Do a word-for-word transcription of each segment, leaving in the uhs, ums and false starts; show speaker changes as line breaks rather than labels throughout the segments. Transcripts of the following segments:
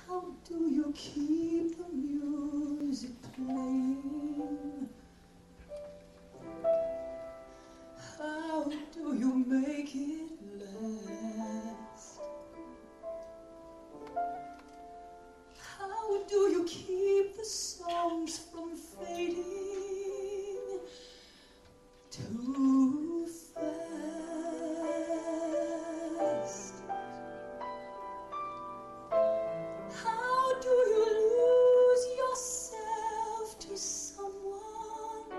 How do you keep the music playing? How do you make it last? How do you keep the songs from fading too fast? How do you lose yourself to someone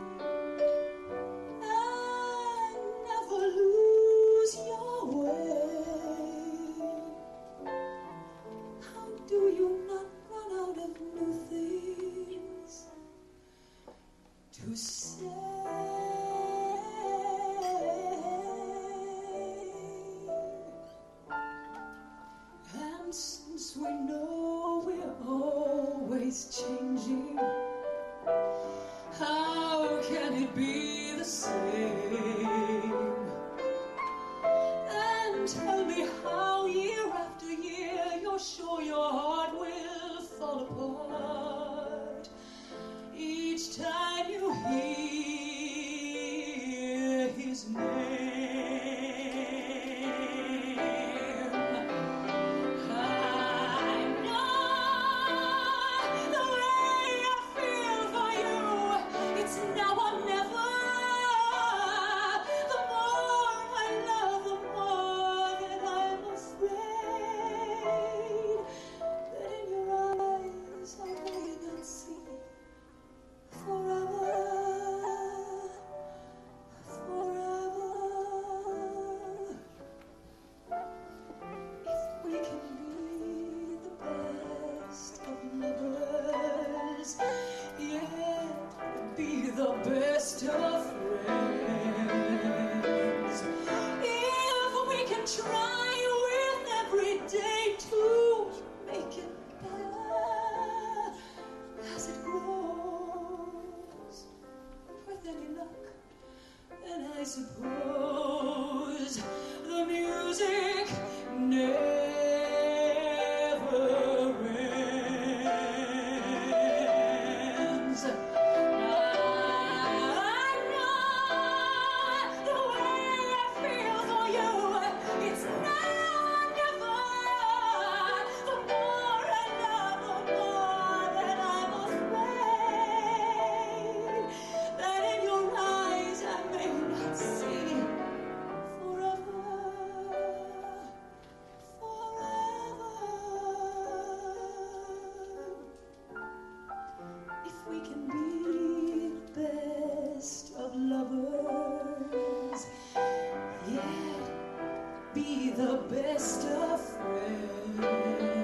and never lose your way? How do you not run out of new things to say? And since we know we're always changing, how can it be the same? And tell me how year after year you're sure your heart will fall apart each time you hear his name. Be the best of friends. If we can try with every day to make it better as it grows, with any luck, then I suppose the music never ends. We can be the best of lovers, yet be the best of friends.